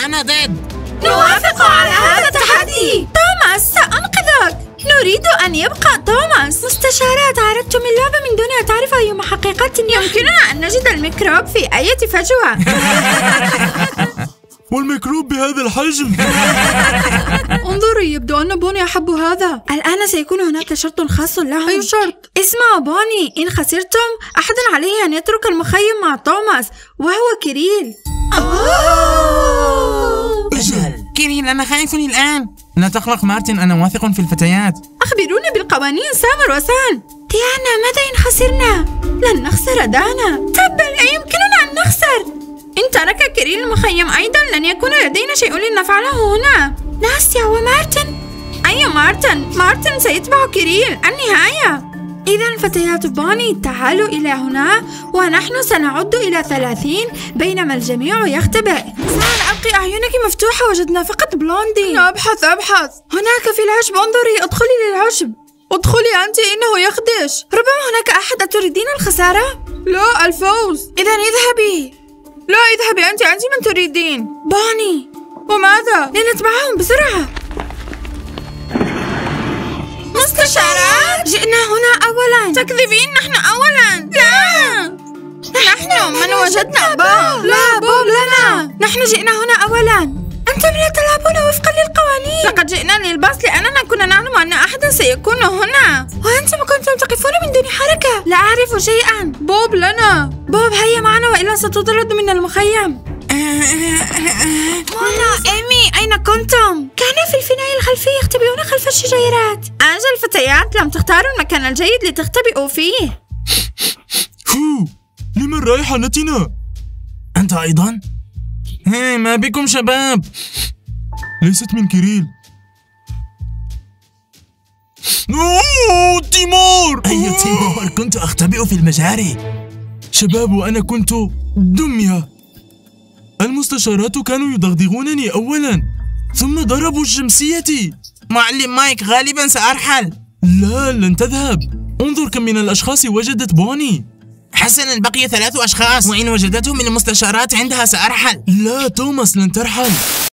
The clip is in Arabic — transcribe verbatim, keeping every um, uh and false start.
أنا ضد. نوافق على هذا التحدي. توماس سأنقذك. نريد أن يبقى توماس. مستشارات، عرضت من اللعبة من دون أن تعرف أي محققات يمكننا أن نجد الميكروب في أي فجوة. والميكروب بهذا الحجم. انظري، يبدو أن بوني أحب هذا. الآن سيكون هناك شرط خاص لهم. أي شرط؟ اسمعوا بوني، إن خسرتم أحد عليه أن يترك المخيم مع توماس، وهو كيريل. أوه. أجل كيريل، أنا خايف الآن. لا تقلق مارتن، أنا واثق في الفتيات. أخبروني بالقوانين سامر وسان. ديانا، ماذا إن خسرنا؟ لن نخسر دانا. تبا، لا يمكننا أن نخسر. إن ترك كيريل المخيم أيضا لن يكون لدينا شيء لنفعله هنا. ناستيا ومارتن. أي مارتن؟ مارتن سيتبع كيريل النهاية. إذا فتيات بوني، تعالوا إلى هنا ونحن سنعد إلى ثلاثين بينما الجميع يختبئ. سان، أبقي أعينك مفتوحة، وجدنا فقط بلوندي. أبحث أبحث هناك في العشب. انظري، ادخلي للعشب. ادخلي أنت، إنه يخدش. ربما هناك أحد. أتريدين الخسارة؟ لا، الفوز. إذا اذهبي. لا، اذهبي أنت، أنت من تريدين. بوني. وماذا؟ لنتبعهم بسرعة. مستشارات، جئنا هنا أولا. تكذبين، نحن أولا. لا، نحن من وجدنا بوب. لا، بوب لنا. نحن جئنا هنا أولا. أنتم لا تلعبون وفقا للقوانين. لقد جئنا للباص لأننا كنا نعلم أن أحدا سيكون هنا. وأنتم كنتم تقفون من دون حركة. لا أعرف شيئا. بوب لنا. بوب، هيا معنا وإلا ستطرد من المخيم. مونا، إيمي، أين كنتم؟ كانوا في الفناء الخلفي يختبئون خلف الشجيرات. أجل فتيات، لم تختاروا المكان الجيد لتختبئوا فيه. فو، لمن رائحتنا؟ أنت أيضا؟ هي، ما بكم شباب؟ ليست من كيريل. أوه، تيمور. أي تيمور؟ كنت أختبئ في المجاري. شباب، وأنا كنت دمية. المستشارات كانوا يضغضغونني أولا، ثم ضربوا شمسيتي. معلم مايك، غالبا سأرحل. لا، لن تذهب. انظر كم من الأشخاص وجدت بوني. حسنا، بقي ثلاث أشخاص، وإن وجدتهم من المستشارات عندها سأرحل. لا توماس، لن ترحل.